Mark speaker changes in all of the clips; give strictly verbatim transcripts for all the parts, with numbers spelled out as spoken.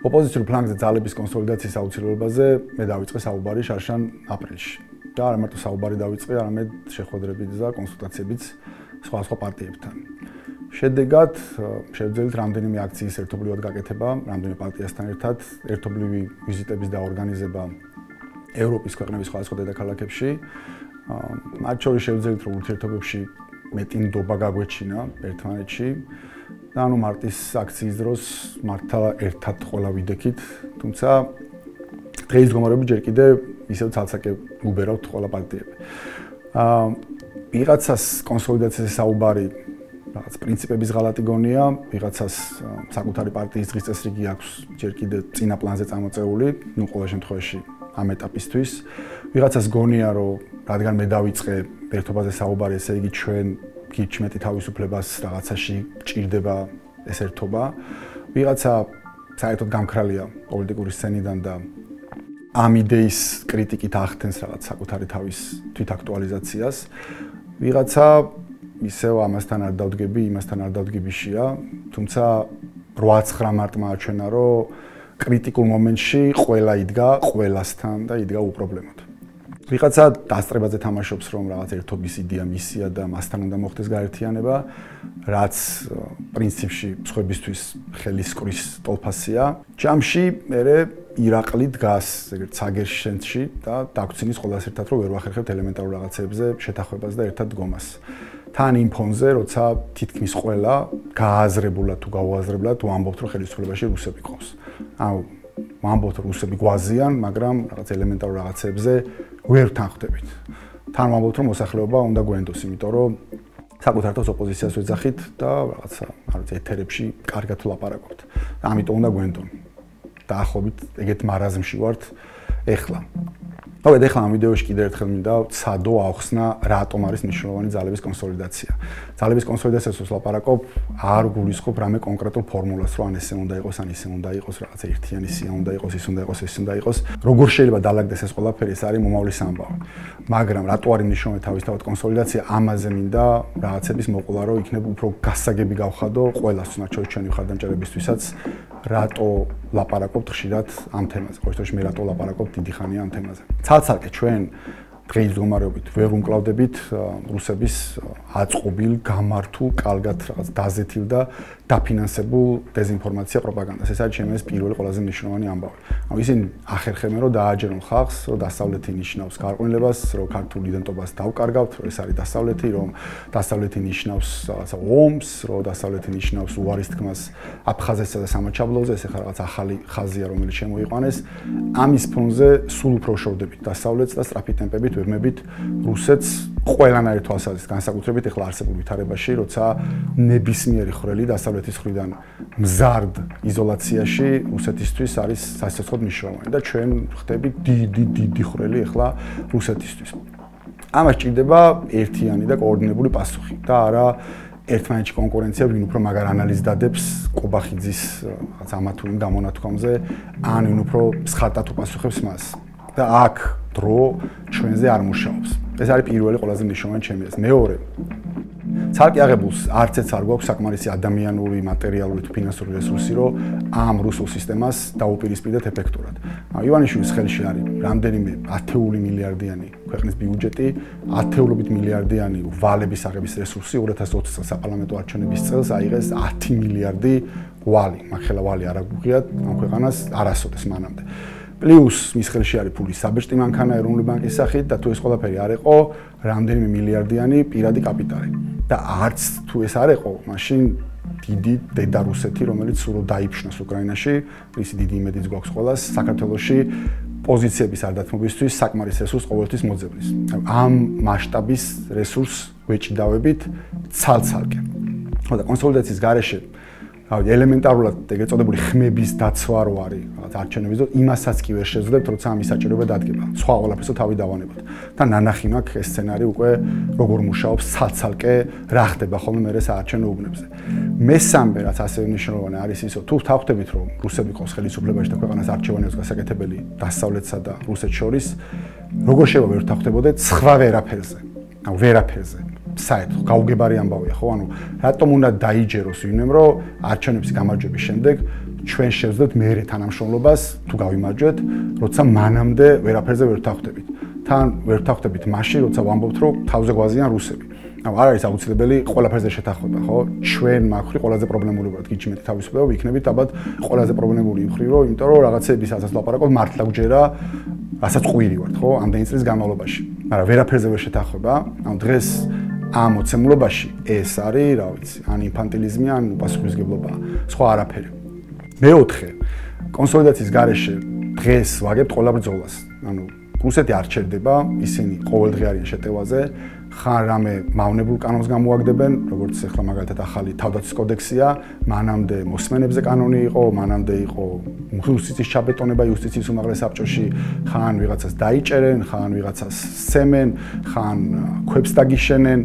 Speaker 1: ოპოზიციურ ფლანგზე ძალების კონსოლიდაციის აუცილებლობაზე მე დავიწყე საუბარი შარშან აპრილში. და არა მარტო საუბარი დავიწყე, არამედ შეხვედრებით და კონსულტაციებიც სხვადასხვა პარტიებთან. შედეგად შევძელით რამდენიმე აქციის ერთობლივად გაკეთება, რამდენიმე პარტიასთან ერთად, ერთობლივი ვიზიტების და ორგანიზება ევროპის ქვეყნების სხვადასხვა დედაქალაქებში. მათ შორის შევძელით რომ ურთიერთობებში მეტი ნდობა გაგვეჩინა ერთმანეთში. და ანუ მარტის აქციის დროს მართლა ერთად ყველა ვიდექით, თუმცა დღეის მდგომარეობით ჯერ კიდე ისევ ცალსაკე უბერავთ ყველა პარტიები. აა ვიღაცას კონსოლიდაციის საუბარი რაღაც პრინციპების ღალატი გონია, ვიღაცას საკუთარი პარტიის დღის წესრიგი აქვს ჯერ კიდე წინა პლანზე წამოწეული, ნუ ყოველ შემთხვევაში ამ ეტაპისთვის. ვიღაცას გონია, რომ რადგან მე დავიწყე ერთობაზე საუბარი, ესე იგი ჩვენ გიჩმეტი თავისუფლებას რაღაცაში ჭირდება ეს ერთობა. ვიღაცა საერთოდ გამქრალია პოლიტიკური სცენიდან და ამ იდეის კრიტიკით ახდენს რაღაც საკუთარი თავის თვითაქტუალიზაციას. ვიღაცა ისევ ამასთან არ დავდგები, იმასთან არ დავდგებიშია, თუმცა რვა ცხრა მარტმა აჩვენა, რომ კრიტიკულ მომენტში ყველა იდგა ყველასთან და იდგა უპრობლემოდ. ვიღაცა დასწრებაზე თამაშობს, რომ რაღაც ერთობის იდეა მისია და მასთან უნდა მოხდეს გაერთიანება, რაც პრინციპში სხვებისთვის ხელისკრის ტოლფასია. ჯამში მე ირაკლი დგას ეგრეთ საგერშენში და დაგვრცინეს ყველას ერთად, რომ ვერ ვახერხებთ ელემენტარულ რაღაცებზე შეთანხმებას და ერთად დგომას. თან იმ ფონზე, როცა თითქმის ყველა გააზრებულად თუ გაუაზრებლად ვამბობთ, რომ ხელისუფლებაში რუსები ყავს. ანუ ვამბობთ, რომ რუსები გვაზიან, მაგრამ რაღაც ელემენტარულ რაღაცებზე ვერ თანხმდებით. თან ვამბობთ, რომ მოსახლეობა უნდა გვენდოს, იმიტომ რომ საკუთარ თავს ოპოზიციას ვეძახით და რაღაცა, არ ვიცი, ეთერებში კარგად ვლაპარაკობთ. ამიტომ უნდა გვენდონ. დაახლოებით ეგეთ მარაზმში ვართ ეხლა. დავედ ეხლა ამ ვიდეოში კიდევ ერთხელ მინდა ვცადო ახსნა რატომ არის მნიშვნელოვანი ძალების კონსოლიდაცია. ძალების კონსოლიდაციას ვსლაპარაკობ, არ გულისხმობ რამე კონკრეტულ ფორმულას, რომ ან ესე უნდა იყოს, ან ისე უნდა იყოს, რაღაცა ერთიანი სია უნდა იყოს, ის უნდა იყოს, ეს უნდა იყოს. როგორ შეიძლება დაალაგდეს ეს ყველაფერი, ეს არის მომავლის ამბავი. მაგრამ რატო არის მნიშვნელოვანი თავისთავად კონსოლიდაცია, ამაზე მინდა რაღაცების მოყოლა, რომ იქნებ უფრო გასაგები გავხადო ყველას, თუნდაც ჩვენი მხარდამჭერებისთვისაც, რატო ლაპარაკობთ ხშირად ამ თემაზე. ყოველთვის მე რატო ლაპარაკობ დიდი ხანია ამ თემაზე. ცალსაკე ჩვენ დღეის მდგომარეობით ვერ უმკლავდებით რუსების აწყობილ, გამართულ, კარგად რაღაც დაზეთილ და დაფინანსებულ დეზინფორმაცია პროპაგანდას. ეს არის ჩემთვის პირველი ყველაზე მნიშვნელოვანი ამბავი. ანუ ისინი ახერხებენ, რომ დააჯერონ ხალხს, რომ დასავლეთი ნიშნავს გარყვნილებას, რომ ქართულ იდენტობას დავკარგავთ, რომ ეს არის დასავლეთი, რომ დასავლეთი ნიშნავს რაღაცა ომს, რომ დასავლეთი ნიშნავს უარის თქმას აფხაზეთსა და სამაჩაბლოზე, ეს ახლა რაღაც ახალი ხაზია, რომელიც შემოიყვანეს. ამის ფონზე სულ უფრო შორდებით დასავლეთს და სწრაფი ტემპებით ვერმებით რუსეთს ყველანაირ თვალსაზრისით, განსაკუთრებით ახლა არსებულ ვითარებაში, როცა ნებისმიერი ხვრელი დასავლეთის მხრიდან მზარდ იზოლაციაში რუსეთისთვის არის სასიცოცხლოდ მნიშვნელოვანი და ჩვენ ხდებით დიდი დიდი ხვრელი ახლა რუსეთისთვის. ამას ჭირდება ერთიანი და კოორდინირებული პასუხი და არა ერთმანეთში კონკურენცია, ვინ უფრო მაგარ ანალიზს დადებს კობახიძის რაღაც ამა თუ იმ გამონათქვამზე, ან ვინ უფრო სხარტად უპასუხებს მას. და აქ დრო ჩვენზე არ მუშაობს. ეს არის პირველი ყველაზე მნიშვნელოვანი ჩემი აზრით. მეორე, ცალკე აღებულს არც ერთს არ გვაქვს საკმარისი ადამიანური, მატერიალური თუ ფინანსური რესურსი, რომ ამ რუსულ სისტემას დაუპირისპირდეთ ეფექტურად. ივანიშვილის ხელში არის რამდენიმე ათეული მილიარდიანი ქვეყნის ბიუჯეტი, ათეულობით მილიარდიანი ვალების აღების რესურსი, ორი ათას ოცი წელს საპარლამენტო არჩევნების წელს აიღეს ათი მილიარდი ვალი. მაგხელა ვალი არ აგვიღიათ ამ ქვეყანას არასოდეს მანამდე. პლუს მის ხელში არის ფული საბჭოთა მანქანა ეროვნული ბანკის სახით და თუ ეს ყველაფერი არ იყო, რამდენიმე მილიარდიანი პირადი კაპიტალი. და არც თუ ეს არ იყო, მაშინ დიდი დედა რუსეთი, რომელიც სულ დაიფშნოს უკრაინაში, ისი დიდი იმედიც გვაქვს ყველას, საქართველოში პოზიციების არდათმობისთვის საკმარის რესურს ყოველთვის მოძებნის. ამ მასშტაბის რესურს ვეჭიდავებით ცალ-ცალკე. და კონსოლიდაციის გარეშე რავი, ელემენტარულად ეგრეთ წოდებული ხმების დაცვა რო არის, რაღაც არჩევნების დრო, იმასაც კი ვერ შეძლებთ, როცა ამის საჭიროება დადგება. სხვა ყველაფერს თავი დავანებოთ. და ნანახი მაქვს ეს სცენარი უკვე როგორ მუშაობს ცალ-ცალკე, რა ხდება ხოლმე მე ეს საარჩევნო უბნებზე. მესამე რაც ასევე მნიშვნელოვანი არის ისო, თუ თავხდებით რომ რუსები ყავს ხელისუფლებაში და ქვეყანას არჩევანებს გასაკეთებელი დასავლეთსა და რუსეთს შორის, როგორ შეიძლება ვერ თავხდებოდეთ სხვა ვერაფერზე. ანუ ვერაფერზე. საერთოდ გაუგებარი ამბავია ხო ანუ რატომ უნდა დაიჯეროს ვინმემ რომ არჩევნების გამარჯვების შემდეგ ჩვენ შევძლებთ მერე თანამშრომლობას თუ გავიმარჯვეთ, როცა მანამდე ვერაფერზე ვერ ვთანხმდებით. თან ვერ ვთანხმდებით მაშინ, როცა ვამბობთ, რომ თავზე გვაზიან რუსები. ანუ არ არის აუცილებელი ყველაფერზე შეთანხმება, ხო? ჩვენ მაქვს ყველაზე პრობლემური ვართ გიჩიმეთი თავისუფლება, ვიქნებით ალბათ ყველაზე პრობლემური მხრივ, რომ იმიტომ რომ რაღაცების ასაც ლაპარაკობ მართლა გჯერა, რასაც ყვირი ვართ, ხო? ამდენი წლის განმავლობაში. მაგრამ ვერაფერზე ვერ შეთანხმება. ანუ დღეს ამ მოცემულობაში ეს არის, რა ვიცი, ან ინფანტილიზმი, ან უპასუხისმგებლობა, სხვა არაფერი. მეოთხე, კონსოლიდაციის გარეშე დღეს ვაგებთ ყველა ბრძოლას. ანუ რუსეთი არ ჩერდება, ისინი ყოველდღე არიან შეტევაზე. ხან რამე მავნებულ კანონს გამოაგდებენ, როგორც ახლა მაგალითად ახალი თავდაცვის კოდექსია, მანამდე მოსმენებზე კანონი იყო, მანამდე იყო რუსეთის ჩაბეტონება იუსტიციის უმაღლეს საბჭოში, ხან ვიღაცას დაიჭერენ, ხან ვიღაცას სცემენ, ხან ქვებს დაგიშენენ,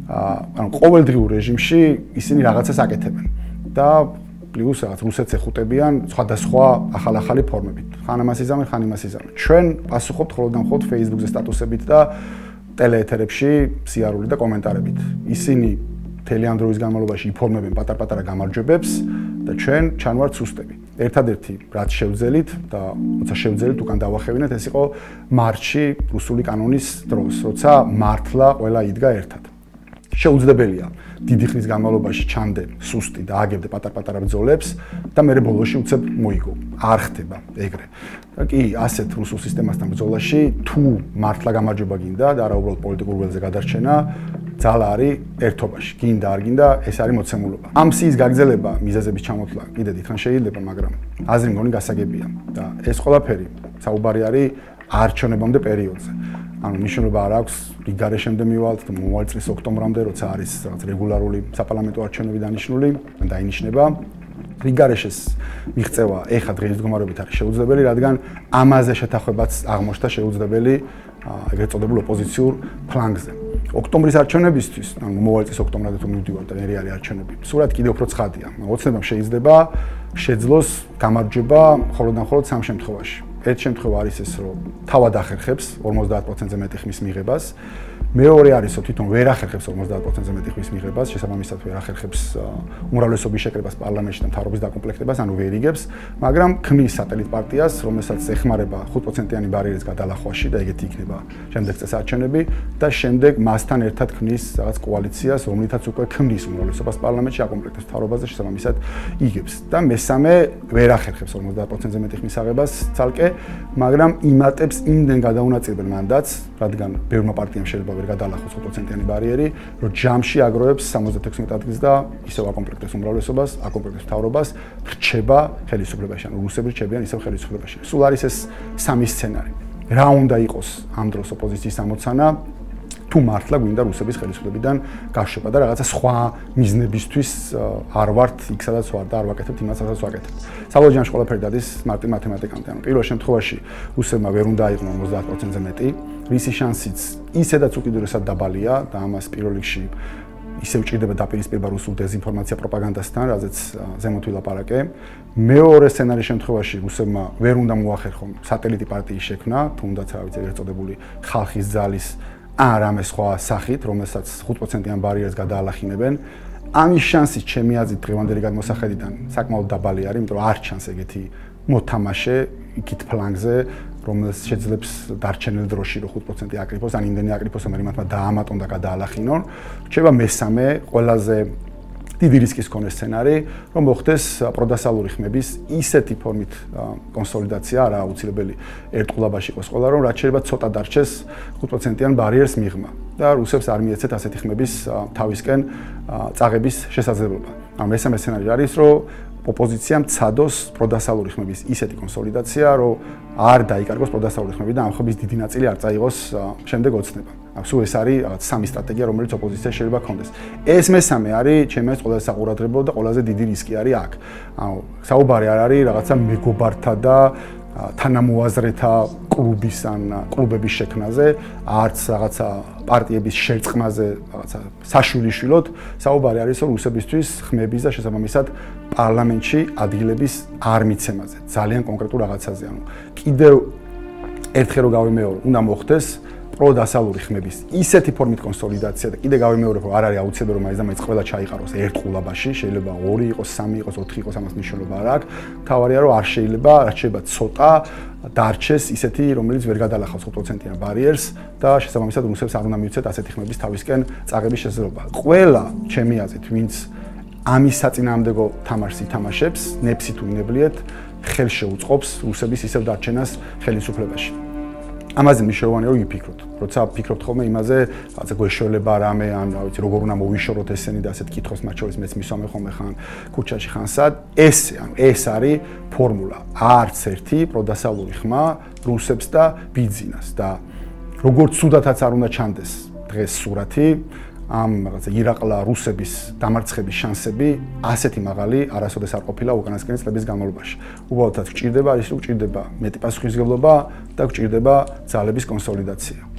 Speaker 1: ანუ ყოველდღიურ რეჟიმში ისინი რაღაცას აკეთებენ. და პლუს რაღაც რუსეთს ეხუტებიან სხვადასხვა ახალ-ახალი ფორმებით. ხან ამას იზამენ, ხან იმას იზამენ. ჩვენ პასუხობთ მხოლოდ და მხოლოდ Facebook-ზე სტატუსებით და ტელეეთერებში სიარული და კომენტარებით. ისინი მთელი ამ დროის განმავლობაში იფორმებენ პატარ-პატარა გამარჯვებებს და ჩვენ ჩანვართ სუსტები. ერთადერთი რაც შევძელით და როცა შევძელით უკან დავახევინეთ, ეს იყო მარტში რუსული კანონის დროს, როცა მართლა ყველა იდგა ერთად. შეუძლებელია დიდი ხნის განმავლობაში ჩანდე სუსტი და აგებდე პატარ-პატარა ბრძოლებს და მე ბოლოში უცებ მოიგო. არ ხდება ეგრე. და კი, ასეთ რუსულ სისტემასთან ბრძოლაში თუ მართლა გამარჯვება გინდა და არა უბრალოდ პოლიტიკურ ველზე გადარჩენა, ძალა არის ერთობაში. გინდა არ გინდა, ეს არის მოცემულობა. ამ სიის გაგრძელება, მიზეზების ჩამოთვლა კიდე დიდხანს შეიძლება, მაგრამ აზრი მგონი გასაგებია და ეს ყველაფერი საუბარი არის არჩევნებამდე პერიოდზე. ანუ ნიშნობა არ აქვს რიგ გარეშემდე მივალთ და მომავალ წლის ოქტომბრამდე, როცა არის რაღაც რეგულარული საპარლამენტო არჩევნები დანიშნული, დაინიშნება. რიგ გარეშეს მიღწევა ეხა დღის მდგომარეობით არის შეუძლებელი, რადგან ამაზე შეთანხმებაც აღმოჩნდა შეუძლებელი ეგრეთ წოდებულ ოპოზიციურ ფლანგზე. ოქტომბრის არჩევნებისთვის, ანუ მომავალ წლის ოქტომბრამდე თუ მივდივართ და მე რეალი არჩევნები, სულად კიდევ უფრო ცხადია. ოცნებამ შეიძლება შეძლოს გამარჯვება მხოლოდ და მხოლოდ სამ შემთხვევაში. ერთ შემთხვევა არის ეს, რომ თავად ახერხებს ორმოცდაათ პროცენტზე მეტი ხმის მიღებას. მეორე არის, რომ თვითონ ვერ ახერხებს ორმოცდაათ პროცენტზე მეტი ხმის მიღებას, შესაბამისად ვერ ახერხებს უმრავლესობის შეკრებას პარლამენტში და მთავრობის დაკომპლექტებას, ანუ ვერ იგებს, მაგრამ ქმნის სატელიტ პარტიას, რომელსაც ეხმარება ხუთ პროცენტიანი ბარიერის გადალახვაში და ეგეთი იქნება შემდეგ წელს არჩევნები და შემდეგ მასთან ერთად ქმნის რაღაც კოალიციას, რომლითაც უკვე ქმნის უმრავლესობას პარლამენტში, აკომპლექტებს მთავრობას და შესაბამისად იგებს. და მესამე ვერ ახერხებს ორმოცდაათ პროცენტზე მეტი ხმის აღებას ცალკე, მაგრამ იმატებს იმდენ გადაუნაწილებელ მანდატს, რადგან ბევრმა პარტიამ შეიძლება ვერ გადალახოს ხუთ პროცენტიანი ბარიერი, რომ ჯამში აგროვებს სამოცდათექვსმეტ ადგილს და ისევ აკომპლექტებს უმრავლესობას, აკომპლექტებს მთავრობას, რჩება ხელისუფლებაში, ანუ რუსები რჩებიან ისევ ხელისუფლებაში. სულ არის ეს სამი სცენარი. რა უნდა იყოს ამ დროს ოპოზიციის ამოცანა, თუ მართლა გვინდა რუსების ხელისუფლებიდან გაშვება და რაღაცა სხვა მიზნებისთვის არ ვართ იქ სადაც ვარ და არ ვაკეთებთ იმას, რასაც ვაკეთებთ. საბოლოო ჯამში ყველაფერი დადის მარტივ მათემატიკამდე. ანუ პირველ შემთხვევაში რუსებმა ვერ უნდა აიღონ ორმოცდაათ პროცენტზე მეტი, რისი შანსიც ისედაც უკიდურესად დაბალია და ამას პირველ რიგში ისევ ჭირდება დაპირისპირება რუსულ დეზინფორმაცია პროპაგანდასთან, რაზეც ზემოთ ვილაპარაკე. მეორე სცენარის შემთხვევაში რუსებმა ვერ უნდა მოახერხონ სატელიტი პარტიის შექმნა, თუნდაც რა ვიცი, ეგრეთ წოდებული ხალხის ძალის ან რამე სხვა სახით, რომელსაც ხუთ პროცენტიან ბარიერს გადაალახინებენ. ამის შანსი ჩემი აზრით დღევანდელი გადმოსახედიდან საკმაოდ დაბალი არის, იმიტომ რომ არ ჩანს ეგეთი მოთამაშე იქით ფლანგზე, რომელსაც შეძლებს დარჩენილ დროში რომ ხუთ პროცენტი აკრიფოს, ან იმდენი აკრიფოს, რომ მათმა დაამატონ და გადაალახინონ. რჩება მესამე, ყველაზე დიდი რისკის მქონე სცენარი, რომ მოხდეს პროდასალური ხმების ისეთი ფორმით კონსოლიდაცია, არა აუცილებელი ერთყულაბაში იყოს ყველა, რომ რაც შეიძლება ცოტა დარჩეს ხუთ პროცენტიან ბარიერს მიღმა და რუსებს არ მიეცეთ ასეთი ხმების თავისკენ წაღების შესაძლებლობა. ანუ მესამე სცენარი არის, რომ ოპოზიციამ ცადოს პროდასალური ხმების ისეთი კონსოლიდაცია, რომ არ დაიკარგოს პროდასალური ხმები და ამ ხმების დიდი ნაწილი არ წაიღოს შემდეგ ოცნება. სულ ეს არის რაღაც სამი სტრატეგია, რომელიც ოპოზიციას შეიძლება ჰქონდეს. ეს მესამე არის ჩემი აზრით ყველაზე საყურადღებო და ყველაზე დიდი რისკი არის აქ. ანუ საუბარი არ არის რაღაცა მეგობართა და თანამოაზრეთა კლუბის ან კლუბების შექმნაზე, არც რაღაცა პარტიების შერწყმაზე, რაღაცა საშვილიშვილოდ, საუბარი არის რომ რუსებისთვის ხმების და შესაბამისად პარლამენტში ადგილების არ მიცემაზე, ძალიან კონკრეტულ რაღაცაზე. ანუ კიდევ ერთხელ რომ გავიმეორო, უნდა მოხდეს პროდასალური ხმების ისეთი ფორმით კონსოლიდაცია და კიდე გავიმეორებ, რომ არ არის აუცილებელი, რომ მაინც და მაინც ყველა ჩაიყაროს ერთ ყულაბაში, შეიძლება ორი იყოს, სამი იყოს, ოთხი იყოს, ამას მნიშვნელობა არ აქვს. თავარია, რომ არ შეიძლება, რაც შეიძლება ცოტა დარჩეს ისეთი, რომელიც ვერ გადალახავს ხუთ პროცენტიან ბარიერს და შესაბამისად რუსებს არ უნდა მიუცეთ ასეთი ხმების თავისკენ წაღების შესაძლებლობა. ყველა ჩემი აზრით, ვინც ამის საწინააღმდეგო თამაშს ითამაშებს, ნეფსი თუ ინებლიეთ, ხელს შეუწყობს რუსების ისევ დარჩენას ხელისუფლებაში. ამაზე მნიშვნელოვანია რომ ვიფიქროთ. როცა ვფიქრობთ ხოლმე იმაზე, რაღაცა გვეშველება რამე, ან რა ვიცი, როგორ უნდა მოვიშოროთ ესენი და ასეთ კითხოს მათ შორის მეც მისვამე ხოლმე ხან ქუჩაში ხან სად. ესე, ანუ ეს არის ფორმულა. არც ერთი პროდასალური ხმა რუსებს და ბიძინას და როგორც სუდათაც არ უნდა ჩანდეს დღეს სურათი, ამ რაღაცა ირაყლა რუსების დამარცხების შანსები ასეთი მაღალი არასოდეს არ ყოფილა უკანასკნელი წლების განმავლობაში. უბრალოდ გჭირდება ის, რომ გჭირდება მეტი პასუხისმგებლობა და გჭირდება ძალების კონსოლიდაცია.